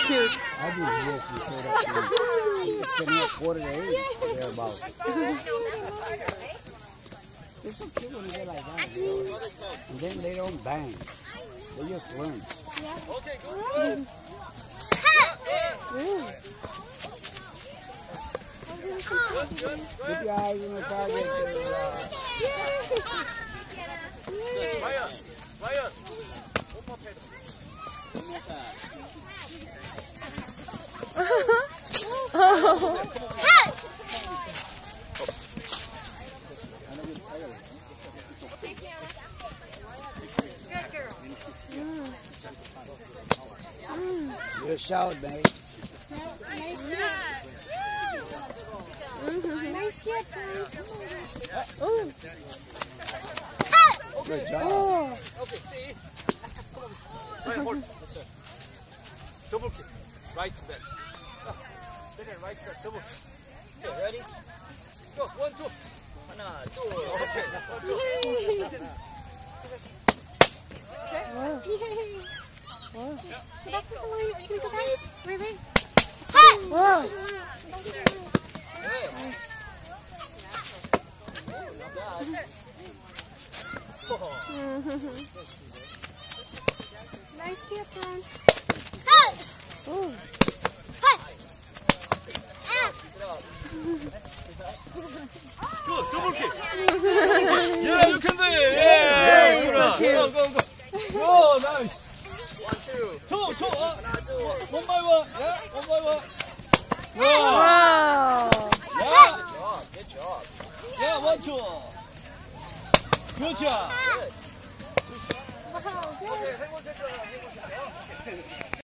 cute. I do this and set up to it's been here 7:45, thereabouts. It's so cute when you get like that, you know? And then they don't bang. They just learn. Okay, good. Keep your eyes on the target. Ryan, Ryan. One more pass. Good shout, babe. Nice kid. Good job. Okay, stay. Right, hold. Yes, sir. Double kick. Right to that. Second, right to that. Double kick. Okay, ready? Go. 1, 2. 하나, 둘. Okay. 1, 2. Go back to the line. Can you go back? Wait. Whoa. Nice kid, Ron. Ooh. Good, double kick. Yeah, you can do it. Yeah, good. Go. Oh, nice. 1, 2. 2. One by one. Yeah, one by one. Wow. Yeah. Good job. Yeah, 1, 2. Good job. Wow, good. 해보세요.